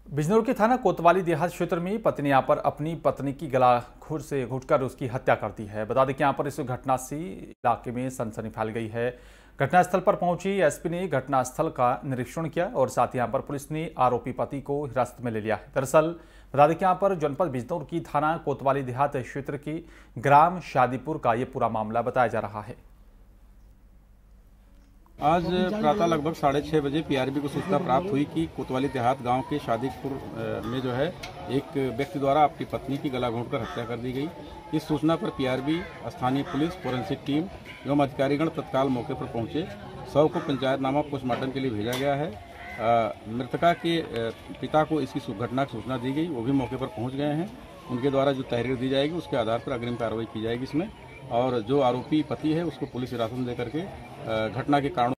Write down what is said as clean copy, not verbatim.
बिजनौर के थाना कोतवाली देहात क्षेत्र में पत्नी यहाँ पर अपनी पत्नी की गला से घुटकर उसकी हत्या कर दी है। बता दें कि यहाँ पर इस घटना से इलाके में सनसनी फैल गई है। घटनास्थल पर पहुंची एसपी ने घटनास्थल का निरीक्षण किया और साथ ही यहाँ पर पुलिस ने आरोपी पति को हिरासत में ले लिया है। दरअसल बता दें कि यहाँ पर जनपद बिजनौर की थाना कोतवाली देहात क्षेत्र की ग्राम शादीपुर का ये पूरा मामला बताया जा रहा है। आज प्रातः लगभग 6:30 बजे पीआरबी को सूचना प्राप्त हुई कि कोतवाली देहात गांव के शादीपुर में जो है एक व्यक्ति द्वारा अपनी पत्नी की गला घोंटकर हत्या कर दी गई। इस सूचना पर पीआरबी, स्थानीय पुलिस, फोरेंसिक टीम एवं अधिकारीगण तत्काल मौके पर पहुंचे। शव को पंचायतनामा पोस्टमार्टम के लिए भेजा गया है। मृतका के पिता को इसकी घटना की सूचना दी गई, वो भी मौके पर पहुँच गए हैं। उनके द्वारा जो तहरीर दी जाएगी उसके आधार पर अग्रिम कार्रवाई की जाएगी इसमें, और जो आरोपी पति है उसको पुलिस हिरासत में लेकर के घटना के कारण